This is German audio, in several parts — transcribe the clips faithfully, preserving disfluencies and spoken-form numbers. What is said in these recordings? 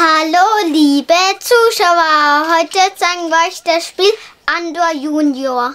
Hallo liebe Zuschauer, heute zeigen wir euch das Spiel Andor Junior.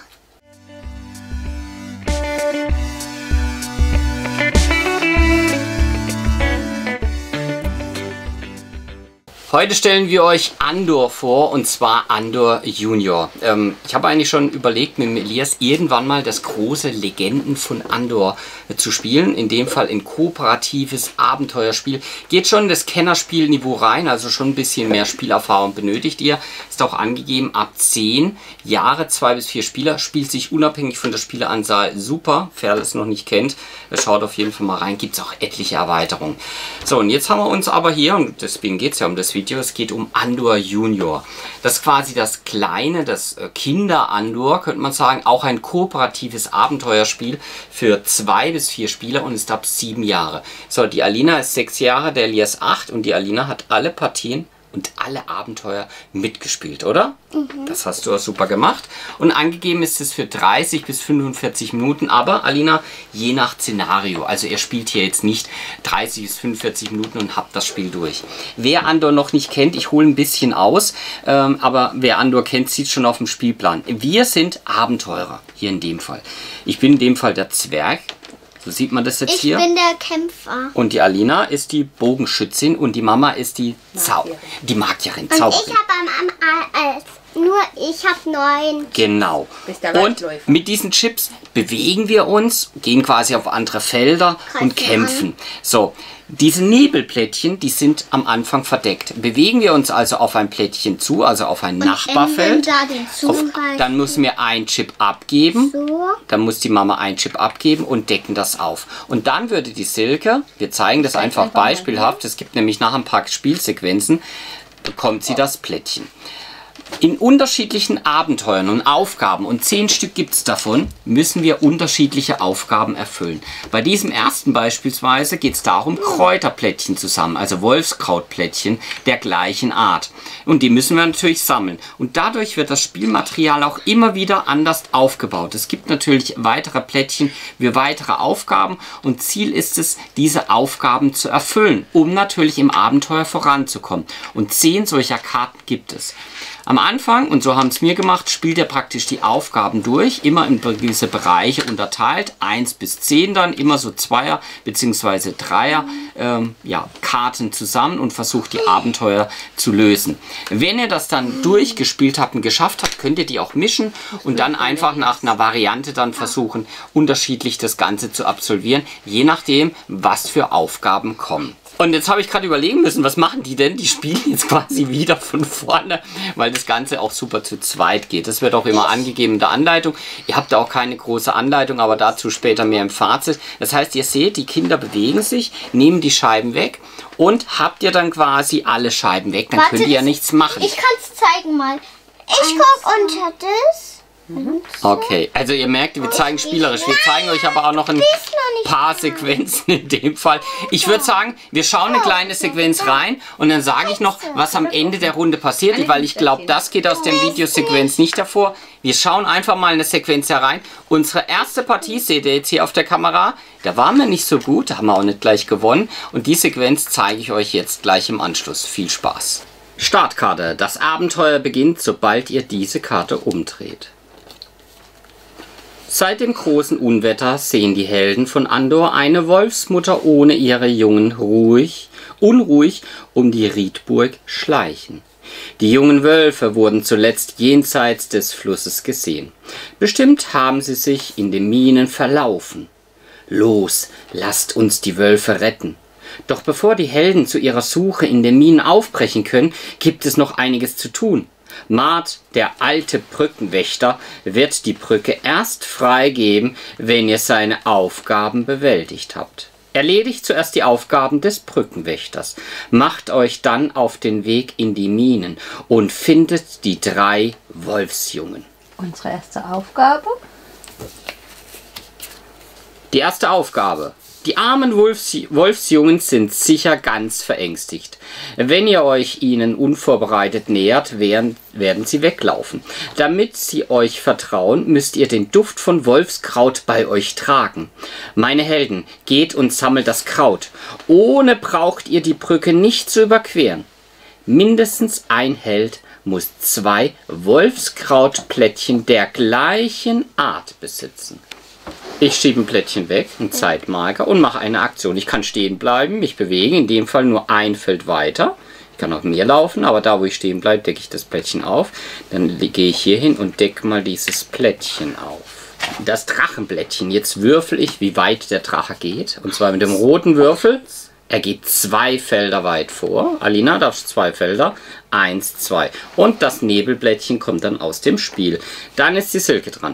Heute stellen wir euch Andor vor, und zwar Andor Junior. Ähm, ich habe eigentlich schon überlegt, mit dem Elias irgendwann mal das große Legenden von Andor äh, zu spielen. In dem Fall ein kooperatives Abenteuerspiel. Geht schon in das Kennerspielniveau rein, also schon ein bisschen mehr Spielerfahrung benötigt ihr. Ist auch angegeben, ab zehn Jahre, zwei bis vier Spieler. Spielt sich unabhängig von der Spieleranzahl super. Wer es noch nicht kennt, schaut auf jeden Fall mal rein. Gibt es auch etliche Erweiterungen. So, und jetzt haben wir uns aber hier, und deswegen geht es ja um das Video, es geht um Andor Junior. Das ist quasi das kleine, das Kinder-Andor, könnte man sagen. Auch ein kooperatives Abenteuerspiel für zwei bis vier Spieler und ist ab sieben Jahre. So, die Alina ist sechs Jahre, der Elias acht, und die Alina hat alle Partien und alle Abenteuer mitgespielt, oder? Mhm. Das hast du auch super gemacht. Und angegeben ist es für dreißig bis fünfundvierzig Minuten, aber Alina, je nach Szenario. Also ihr spielt hier jetzt nicht dreißig bis fünfundvierzig Minuten und habt das Spiel durch. Wer Andor noch nicht kennt, ich hole ein bisschen aus, ähm, aber wer Andor kennt, sieht schon auf dem Spielplan. Wir sind Abenteurer, hier in dem Fall. Ich bin in dem Fall der Zwerg. So sieht man das jetzt ich hier. Ich bin der Kämpfer. Und die Alina ist die Bogenschützin und die Mama ist die Zau die Magierin. Und Zauberin. Ich habe äh, nur ich habe neun. Genau. Und mit diesen Chips bewegen wir uns, gehen quasi auf andere Felder Kreis und kämpfen. An. So. Diese Nebelplättchen, die sind am Anfang verdeckt. Bewegen wir uns also auf ein Plättchen zu, also auf ein und Nachbarfeld, da auf, dann müssen wir einen Chip abgeben, so. Dann muss die Mama einen Chip abgeben und decken das auf. Und dann würde die Silke, wir zeigen das einfach beispielhaft, es gibt nämlich nach ein paar Spielsequenzen, bekommt sie das Plättchen. In unterschiedlichen Abenteuern und Aufgaben, und zehn Stück gibt es davon, müssen wir unterschiedliche Aufgaben erfüllen. Bei diesem ersten beispielsweise geht es darum, Kräuterplättchen zu sammeln, also Wolfskrautplättchen der gleichen Art. Und die müssen wir natürlich sammeln. Und dadurch wird das Spielmaterial auch immer wieder anders aufgebaut. Es gibt natürlich weitere Plättchen für weitere Aufgaben, und Ziel ist es, diese Aufgaben zu erfüllen, um natürlich im Abenteuer voranzukommen. Und zehn solcher Karten gibt es. Am Anfang, und so haben es mir gemacht, spielt er praktisch die Aufgaben durch, immer in gewisse Bereiche unterteilt, eins bis zehn dann, immer so Zweier- bzw. Dreier ähm, ja, Karten zusammen und versucht die Abenteuer zu lösen. Wenn ihr das dann durchgespielt habt und geschafft habt, könnt ihr die auch mischen und dann einfach nach einer Variante dann versuchen, unterschiedlich das Ganze zu absolvieren, je nachdem, was für Aufgaben kommen. Und jetzt habe ich gerade überlegen müssen, was machen die denn? Die spielen jetzt quasi wieder von vorne, weil das Ganze auch super zu zweit geht. Das wird auch immer angegeben in der Anleitung. Ihr habt da auch keine große Anleitung, aber dazu später mehr im Fazit. Das heißt, ihr seht, die Kinder bewegen sich, nehmen die Scheiben weg, und habt ihr dann quasi alle Scheiben weg, dann Warte, könnt ihr ja nichts machen. Ich kann es zeigen mal. Ich gucke unter das. Okay, also ihr merkt, wir zeigen spielerisch. Wir zeigen euch aber auch noch ein paar Sequenzen in dem Fall. Ich würde sagen, wir schauen eine kleine Sequenz rein und dann sage ich noch, was am Ende der Runde passiert, weil ich glaube, das geht aus der Videosequenz nicht hervor. Wir schauen einfach mal eine Sequenz herein. Unsere erste Partie seht ihr jetzt hier auf der Kamera. Da waren wir nicht so gut, da haben wir auch nicht gleich gewonnen. Und die Sequenz zeige ich euch jetzt gleich im Anschluss. Viel Spaß. Startkarte. Das Abenteuer beginnt, sobald ihr diese Karte umdreht. Seit dem großen Unwetter sehen die Helden von Andor eine Wolfsmutter ohne ihre Jungen ruhig, unruhig um die Riedburg schleichen. Die jungen Wölfe wurden zuletzt jenseits des Flusses gesehen. Bestimmt haben sie sich in den Minen verlaufen. Los, lasst uns die Wölfe retten. Doch bevor die Helden zu ihrer Suche in den Minen aufbrechen können, gibt es noch einiges zu tun. Mart, der alte Brückenwächter, wird die Brücke erst freigeben, wenn ihr seine Aufgaben bewältigt habt. Erledigt zuerst die Aufgaben des Brückenwächters, macht euch dann auf den Weg in die Minen und findet die drei Wolfsjungen. Unsere erste Aufgabe? Die erste Aufgabe. Die armen Wolfs Wolfsjungen sind sicher ganz verängstigt. Wenn ihr euch ihnen unvorbereitet nähert, werden, werden sie weglaufen. Damit sie euch vertrauen, müsst ihr den Duft von Wolfskraut bei euch tragen. Meine Helden, geht und sammelt das Kraut. Ohne braucht ihr die Brücke nicht zu überqueren. Mindestens ein Held muss zwei Wolfskrautplättchen der gleichen Art besitzen. Ich schiebe ein Plättchen weg, einen Zeitmarker und mache eine Aktion. Ich kann stehen bleiben, mich bewegen, in dem Fall nur ein Feld weiter. Ich kann auch mehr laufen, aber da wo ich stehen bleibe, decke ich das Plättchen auf. Dann gehe ich hier hin und decke mal dieses Plättchen auf. Das Drachenblättchen, jetzt würfel ich, wie weit der Drache geht. Und zwar mit dem roten Würfel. Er geht zwei Felder weit vor. Alina, darfst zwei Felder. Eins, zwei. Und das Nebelblättchen kommt dann aus dem Spiel. Dann ist die Silke dran.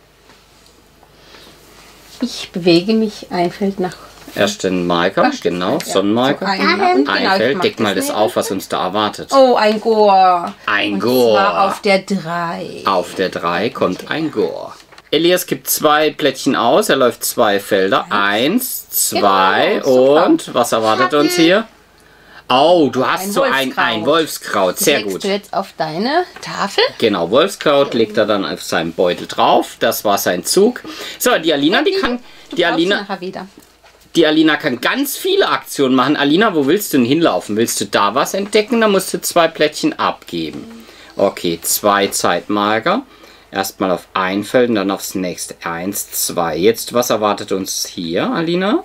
Ich bewege mich ein Feld nach. Erst den Marker, Ach, genau, ja. Sonnenmarker. So ein, ein genau, Feld, deck mal das nicht. auf, was uns da erwartet. Oh, ein Gore. Ein Und Gore. zwar auf der drei. Auf der drei kommt ein Gore. Elias gibt zwei Plättchen aus, er läuft zwei Felder. Eins, zwei Genau, und was erwartet uns hier? Oh, du hast Ein so ein, Wolfskraut. ein Wolfskraut, sehr Legst gut. du jetzt auf deine Tafel? Genau, Wolfskraut legt er dann auf seinen Beutel drauf. Das war sein Zug. So, die Alina, die kann, die Brauchst du Alina, nachher wieder. die Alina kann ganz viele Aktionen machen. Alina, wo willst du denn hinlaufen? Willst du da was entdecken? Dann musst du zwei Plättchen abgeben. Okay, zwei Zeitmarker. Erstmal auf ein Feld und dann aufs nächste. Eins, zwei. Jetzt, was erwartet uns hier, Alina?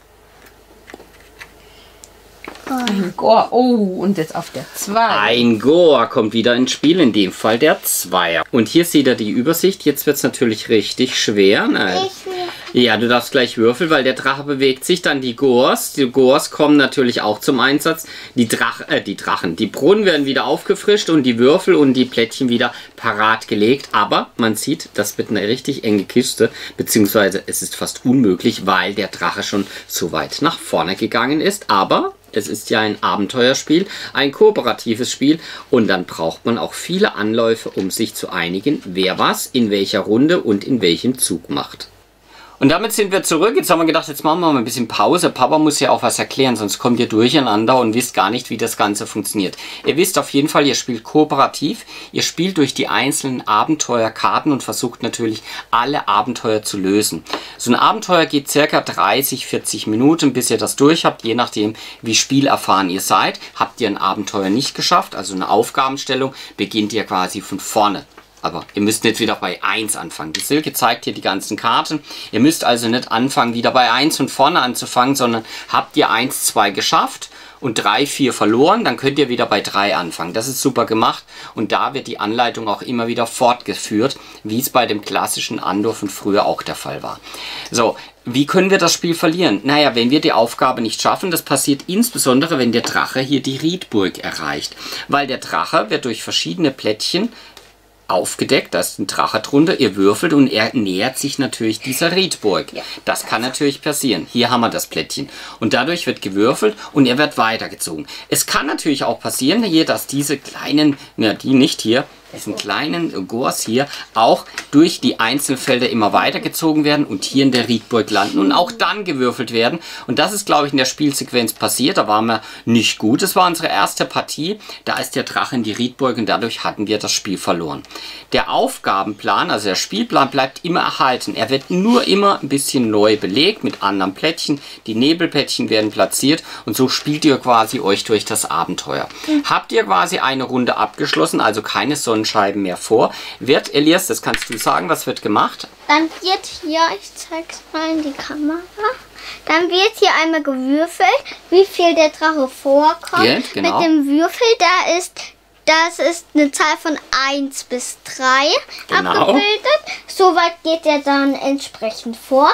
Ein Gore. Oh, und jetzt auf der zwei. Ein Gore kommt wieder ins Spiel, in dem Fall der Zweier. Und hier seht ihr die Übersicht. Jetzt wird es natürlich richtig schwer. Ne? Ja, du darfst gleich würfeln, weil der Drache bewegt sich. Dann die Gores. Die Gores kommen natürlich auch zum Einsatz. Die, Drach, äh, die Drachen. Die Brunnen werden wieder aufgefrischt und die Würfel und die Plättchen wieder parat gelegt. Aber man sieht, das wird eine richtig enge Kiste. Beziehungsweise es ist fast unmöglich, weil der Drache schon so weit nach vorne gegangen ist. Aber es ist ja ein Abenteuerspiel, ein kooperatives Spiel und dann braucht man auch viele Anläufe, um sich zu einigen, wer was in welcher Runde und in welchem Zug macht. Und damit sind wir zurück. Jetzt haben wir gedacht, jetzt machen wir mal ein bisschen Pause. Papa muss ja auch was erklären, sonst kommt ihr durcheinander und wisst gar nicht, wie das Ganze funktioniert. Ihr wisst auf jeden Fall, ihr spielt kooperativ. Ihr spielt durch die einzelnen Abenteuerkarten und versucht natürlich, alle Abenteuer zu lösen. So ein Abenteuer geht circa dreißig, vierzig Minuten, bis ihr das durch habt, je nachdem, wie spielerfahren ihr seid. Habt ihr ein Abenteuer nicht geschafft, also eine Aufgabenstellung, beginnt ihr quasi von vorne. Aber ihr müsst nicht wieder bei eins anfangen. Die Silke zeigt hier die ganzen Karten. Ihr müsst also nicht anfangen, wieder bei eins von vorne anzufangen, sondern habt ihr eins, zwei geschafft und drei, vier verloren, dann könnt ihr wieder bei drei anfangen. Das ist super gemacht und da wird die Anleitung auch immer wieder fortgeführt, wie es bei dem klassischen Andor von früher auch der Fall war. So, wie können wir das Spiel verlieren? Naja, wenn wir die Aufgabe nicht schaffen, das passiert insbesondere, wenn der Drache hier die Riedburg erreicht. Weil der Drache wird durch verschiedene Plättchen aufgedeckt, da ist ein Drache drunter, ihr würfelt und er nähert sich natürlich dieser Riedburg. Ja, das kann natürlich passieren. Hier haben wir das Plättchen. Und dadurch wird gewürfelt und er wird weitergezogen. Es kann natürlich auch passieren, hier, dass diese kleinen, ja die nicht hier, diesen kleinen Gors hier auch durch die Einzelfelder immer weitergezogen werden und hier in der Riedburg landen und auch dann gewürfelt werden. Und das ist, glaube ich, in der Spielsequenz passiert. Da waren wir nicht gut. Das war unsere erste Partie. Da ist der Drache in die Riedburg und dadurch hatten wir das Spiel verloren. Der Aufgabenplan, also der Spielplan, bleibt immer erhalten. Er wird nur immer ein bisschen neu belegt mit anderen Plättchen. Die Nebelplättchen werden platziert und so spielt ihr quasi euch durch das Abenteuer. Mhm. Habt ihr quasi eine Runde abgeschlossen, also keine Sonnenscheiben mehr vor, wird, Elias, das kannst du sagen, was wird gemacht? Dann wird hier, ich zeig's mal in die Kamera, dann wird hier einmal gewürfelt, wie viel der Drache vorkommt. Ja, genau. Mit dem Würfel, da ist, das ist eine Zahl von eins bis drei Genau. abgebildet. Soweit geht er dann entsprechend vor.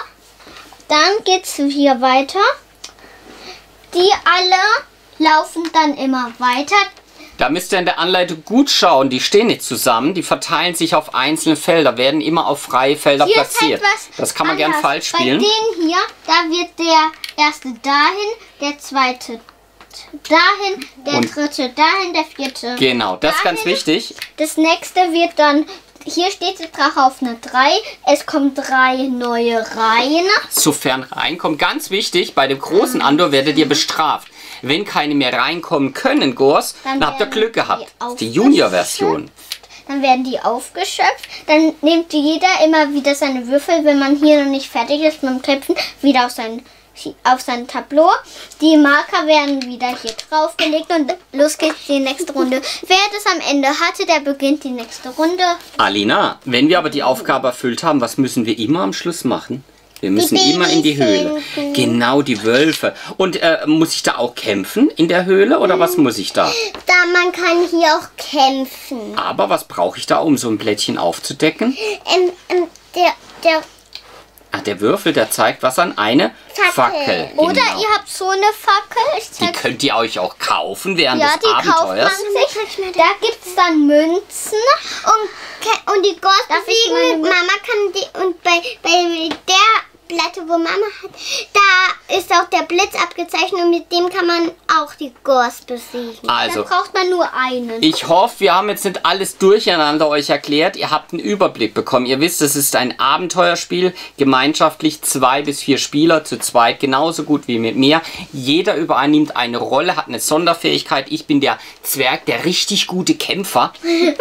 Dann geht's hier weiter. Die alle laufen dann immer weiter. Da müsst ihr in der Anleitung gut schauen, die stehen nicht zusammen, die verteilen sich auf einzelne Felder, werden immer auf freie Felder Hier platziert. ist halt was das kann man gern anders. falsch spielen. Bei denen hier, da wird der erste dahin, der zweite dahin, der Und dritte dahin, der vierte. Genau, das ist dahin. ganz wichtig. Das nächste wird dann, hier steht der Drache auf eine drei, es kommen drei neue Reihen. Sofern reinkommt, ganz wichtig, bei dem großen Andor werdet ihr bestraft. Wenn keine mehr reinkommen können, Gors, dann, dann habt ihr Glück gehabt. Das ist die Junior-Version. Dann werden die aufgeschöpft. Dann nimmt jeder immer wieder seine Würfel, wenn man hier noch nicht fertig ist mit dem Kämpfen, wieder aus seinen auf sein Tableau. Die Marker werden wieder hier draufgelegt und los geht's die nächste Runde. Wer das am Ende hatte, der beginnt die nächste Runde. Alina, wenn wir aber die Aufgabe erfüllt haben, was müssen wir immer am Schluss machen? Wir müssen Die immer in die Höhle. finden. Genau, die Wölfe. Und äh, muss ich da auch kämpfen in der Höhle oder was muss ich da? Da man kann hier auch kämpfen. Aber was brauche ich da, um so ein Plättchen aufzudecken? Ähm, ähm, der, der Ah, der Würfel, der zeigt was an? Eine Fackel. Fackel. Oder genau. ihr habt so eine Fackel. Ich Die zeig könnt ihr euch auch kaufen während Ja, des die kauft man Abenteuers. sich. Da gibt es dann Münzen. Und, und die Ghost besiegen. Mama kann die. Und bei, bei der Platte, wo Mama hat, da ist auch der Blitz abgezeichnet. Und mit dem kann man auch die Ghost besiegen. Also, da braucht man nur einen. ich hoffe, wir haben jetzt nicht alles durcheinander euch erklärt. Ihr habt einen Überblick bekommen. Ihr wisst, es ist ein Abenteuerspiel. Gemeinschaftlich zwei bis vier Spieler, zu zweit genauso gut wie mit mir. Jeder übernimmt eine Rolle, hat eine Sonderfähigkeit. Ich bin der Zwerg, der richtig gute Kämpfer.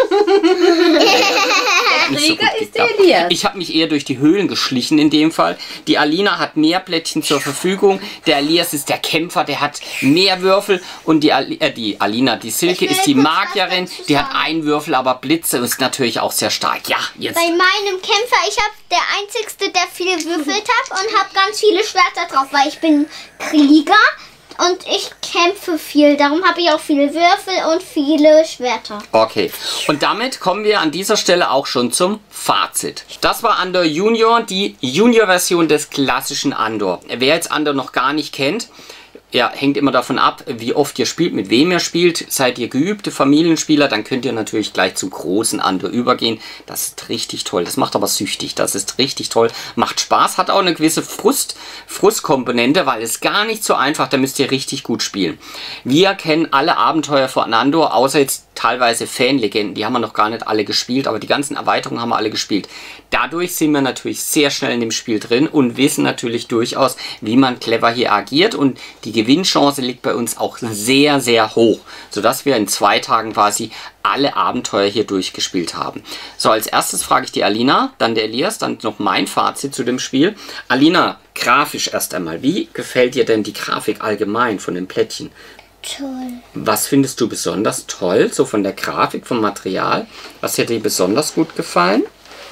Der Krieger ist der Elias. Ich habe mich eher durch die Höhlen geschlichen in dem Fall. Die Alina hat mehr Plättchen zur Verfügung. Der Elias ist der Kämpfer, der hat mehr Würfel. Und die, Ali äh, die Alina, die Silke, will ist die kurz Magierin. was dazu Die hat sagen. einen Würfel, aber Blitze ist natürlich auch sehr stark. Ja, jetzt. Bei meinem Kämpfer, ich habe der Einzigste, der viel gewürfelt hat und habe ganz viele Schwerter drauf, weil ich bin Krieger und ich kämpfe viel. Darum habe ich auch viele Würfel und viele Schwerter. Okay, und damit kommen wir an dieser Stelle auch schon zum Fazit. Das war Andor Junior, die Junior-Version des klassischen Andor. Wer jetzt Andor noch gar nicht kennt, ja, hängt immer davon ab, wie oft ihr spielt, mit wem ihr spielt. Seid ihr geübte Familienspieler, dann könnt ihr natürlich gleich zum großen Andor übergehen. Das ist richtig toll. Das macht aber süchtig. Das ist richtig toll. Macht Spaß, hat auch eine gewisse Frust, Frustkomponente, weil es gar nicht so einfach, da müsst ihr richtig gut spielen. Wir kennen alle Abenteuer von Andor, außer jetzt teilweise Fanlegenden. Die haben wir noch gar nicht alle gespielt, aber die ganzen Erweiterungen haben wir alle gespielt. Dadurch sind wir natürlich sehr schnell in dem Spiel drin und wissen natürlich durchaus, wie man clever hier agiert, und die Gewinnchance liegt bei uns auch sehr, sehr hoch, sodass wir in zwei Tagen quasi alle Abenteuer hier durchgespielt haben. So, als erstes frage ich die Alina, dann der Elias, dann noch mein Fazit zu dem Spiel. Alina, grafisch erst einmal, wie gefällt dir denn die Grafik allgemein von den Plättchen? Toll. Was findest du besonders toll, so von der Grafik, vom Material? Was hat dir besonders gut gefallen?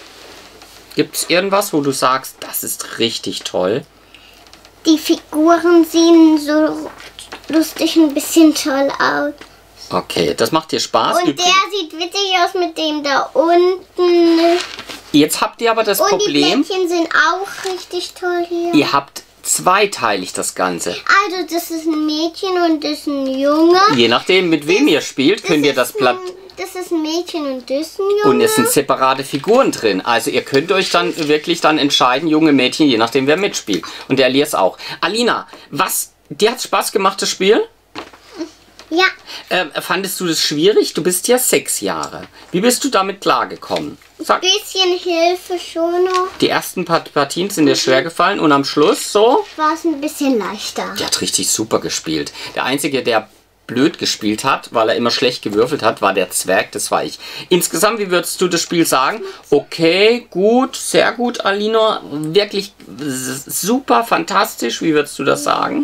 Gibt es irgendwas, wo du sagst, das ist richtig toll? Die Figuren sehen so lustig ein bisschen toll aus. Okay, das macht dir Spaß. Und Übrigens, der sieht witzig aus mit dem da unten. jetzt habt ihr aber das Und Problem, die Plättchen sind auch richtig toll hier. ihr habt zweiteilig das Ganze. Also das ist ein Mädchen und das ist ein Junge. Je nachdem, mit wem ihr spielt, könnt ihr das ist Blatt... ein, Das ist ein Mädchen und das ist ein Junge. Und es sind separate Figuren drin. Also ihr könnt euch dann wirklich dann entscheiden, junge Mädchen, je nachdem wer mitspielt. Und der Elias auch. Alina, was, dir hat Spaß gemacht, das Spiel? Ja, Ähm, fandest du das schwierig? Du bist ja sechs Jahre. Wie bist du damit klargekommen? Sag, ein bisschen Hilfe schon noch. die ersten Part- Partien sind dir schwer gefallen und am Schluss so? War es ein bisschen leichter. Der hat richtig super gespielt. Der Einzige, der blöd gespielt hat, weil er immer schlecht gewürfelt hat, war der Zwerg, das war ich. Insgesamt, wie würdest du das Spiel sagen? Okay, gut, sehr gut, Alina. Wirklich super, fantastisch. Wie würdest du das sagen?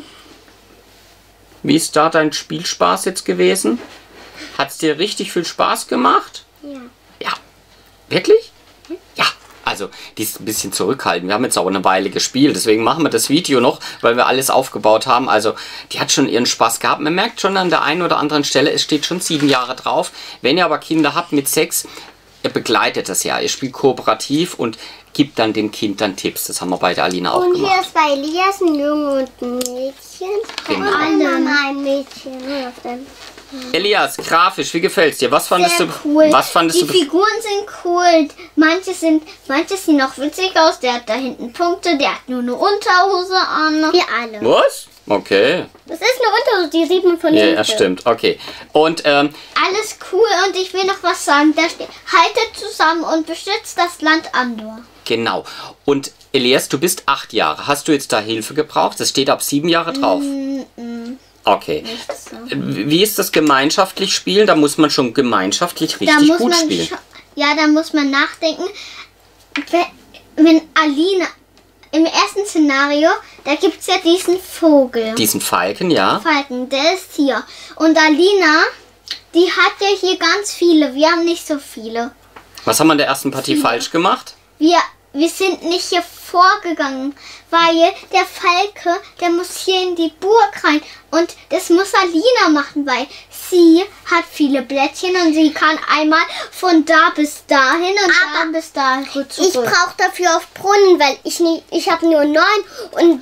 Wie ist da dein Spielspaß jetzt gewesen? Hat es dir richtig viel Spaß gemacht? Ja. Ja. Wirklich? Ja. Also, die ist ein bisschen zurückhaltend. Wir haben jetzt auch eine Weile gespielt, deswegen machen wir das Video noch, weil wir alles aufgebaut haben. Also, die hat schon ihren Spaß gehabt. Man merkt schon an der einen oder anderen Stelle, es steht schon sieben Jahre drauf. Wenn ihr aber Kinder habt mit sechs, ihr begleitet das ja. Ihr spielt kooperativ und gibt dann dem Kind dann Tipps. Das haben wir bei der Alina auch Und gemacht. hier ist bei Elias ein Junge und ein Mädchen. Genau. Und Mama ein Mädchen. Und auf dem Elias, grafisch, wie gefällt's dir? Was fandest Sehr du? cool. Was fandest die du? Figuren sind cool. Manche sind, manche sehen auch witzig aus. Der hat da hinten Punkte. Der hat nur eine Unterhose an. Wir alle. Was? Okay. Das ist eine Unterhose, die sieht man von Ja, hinten. ja, stimmt. Okay. Und ähm, Alles cool und ich will noch was sagen. Da steht, haltet zusammen und beschützt das Land Andor. genau. Und Elias, du bist acht Jahre. Hast du jetzt da Hilfe gebraucht? Das steht ab sieben Jahre drauf. Okay. Nicht so. Wie ist das gemeinschaftlich spielen? Da muss man schon gemeinschaftlich Da richtig muss gut man spielen. scha- ja, da muss man nachdenken. Wenn, wenn Alina, im ersten Szenario, da gibt es ja diesen Vogel. Diesen Falken, ja. Falken, der ist hier. Und Alina, die hat ja hier ganz viele. Wir haben nicht so viele. Was haben wir in der ersten Partie viele. falsch gemacht? Wir, wir sind nicht hier vorgegangen, weil der Falke, der muss hier in die Burg rein. Und das muss Alina machen, weil sie hat viele Blättchen und sie kann einmal von da bis dahin und Aber dann bis da zurück. Ich brauche dafür auf Brunnen, weil ich nicht, ich habe nur neun und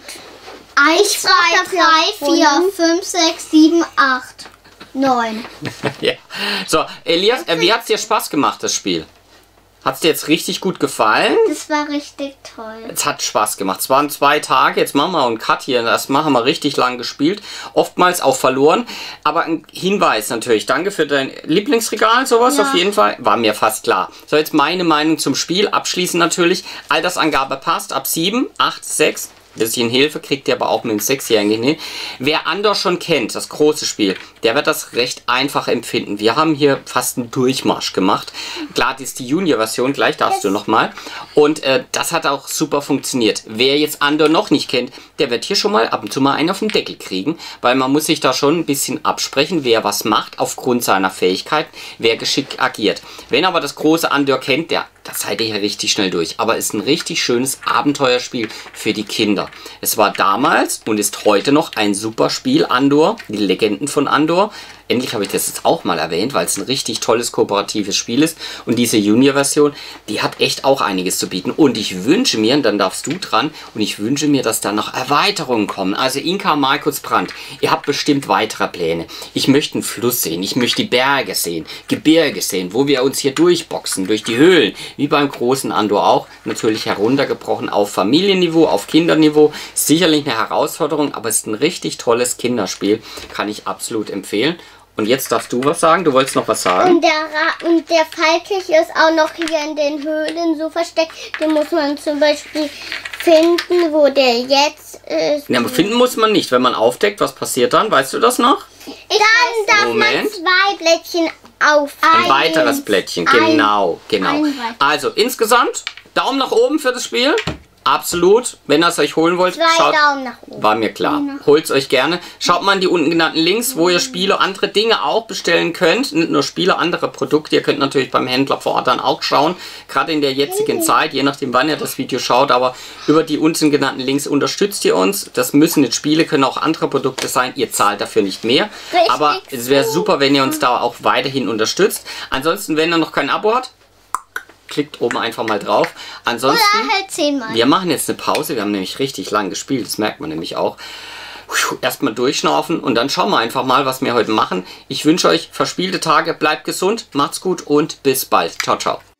eins, zwei, drei, vier, fünf, sechs, sieben, acht, neun. Ja. So, Elias, äh, wie hat es dir Spaß gemacht, das Spiel? Hat es dir jetzt richtig gut gefallen? Das war richtig toll. Es hat Spaß gemacht. Es waren zwei Tage. Jetzt machen wir einen Cut hier. Das machen wir richtig lang gespielt. Oftmals auch verloren. Aber ein Hinweis natürlich. Danke für dein Lieblingsregal. Sowas ja. auf jeden Fall. War mir fast klar. So, jetzt meine Meinung zum Spiel. Abschließend natürlich. Altersangabe passt. Ab sieben, acht, sechs. Bisschen Hilfe kriegt ihr aber auch mit dem Sechsjährigen hin. Wer Andor schon kennt, das große Spiel, der wird das recht einfach empfinden. Wir haben hier fast einen Durchmarsch gemacht. Klar, das ist die Junior-Version, gleich darfst yes. du nochmal. Und äh, das hat auch super funktioniert. Wer jetzt Andor noch nicht kennt, der wird hier schon mal ab und zu mal einen auf den Deckel kriegen, weil man muss sich da schon ein bisschen absprechen, wer was macht, aufgrund seiner Fähigkeit, wer geschickt agiert. Wenn aber das große Andor kennt, der, das seid ihr hier richtig schnell durch. Aber es ist ein richtig schönes Abenteuerspiel für die Kinder. Es war damals und ist heute noch ein super Spiel, Andor, die Legenden von Andor. Endlich habe ich das jetzt auch mal erwähnt, weil es ein richtig tolles kooperatives Spiel ist. Und diese Junior-Version, die hat echt auch einiges zu bieten. Und ich wünsche mir, und dann darfst du dran, und ich wünsche mir, dass da noch Erweiterungen kommen. Also Inka, Markus, Brandt, ihr habt bestimmt weitere Pläne. Ich möchte einen Fluss sehen, ich möchte die Berge sehen, Gebirge sehen, wo wir uns hier durchboxen, durch die Höhlen. Wie beim großen Andor auch, natürlich heruntergebrochen auf Familienniveau, auf Kinderniveau. Sicherlich eine Herausforderung, aber es ist ein richtig tolles Kinderspiel, kann ich absolut empfehlen. Und jetzt darfst du was sagen. Du wolltest noch was sagen. Und der, Ra und der Falkich ist auch noch hier in den Höhlen so versteckt. Den muss man zum Beispiel finden, wo der jetzt ist. Ja, aber finden muss man nicht. Wenn man aufdeckt, was passiert dann? Weißt du das noch? Ich dann darf Moment. man zwei Blättchen auf. Ein weiteres Blättchen. Genau, genau. Also insgesamt Daumen nach oben für das Spiel. Absolut. Wenn ihr es euch holen wollt, Zwei schaut, Daumen nach oben. War mir klar. Holt es euch gerne. Schaut mal in die unten genannten Links, wo ihr Spiele, andere Dinge auch bestellen könnt. Nicht nur Spiele, andere Produkte. Ihr könnt natürlich beim Händler vor Ort dann auch schauen. Gerade in der jetzigen Zeit, je nachdem wann ihr das Video schaut. Aber über die unten genannten Links unterstützt ihr uns. Das müssen nicht Spiele, können auch andere Produkte sein. Ihr zahlt dafür nicht mehr. Richtig. Aber es wäre super, wenn ihr uns da auch weiterhin unterstützt. Ansonsten, wenn ihr noch kein Abo habt, klickt oben einfach mal drauf. Ansonsten, Oder halt zehnmal. Wir machen jetzt eine Pause. Wir haben nämlich richtig lang gespielt. Das merkt man nämlich auch. Erstmal durchschnaufen und dann schauen wir einfach mal, was wir heute machen. Ich wünsche euch verspielte Tage. Bleibt gesund, macht's gut und bis bald. Ciao, ciao.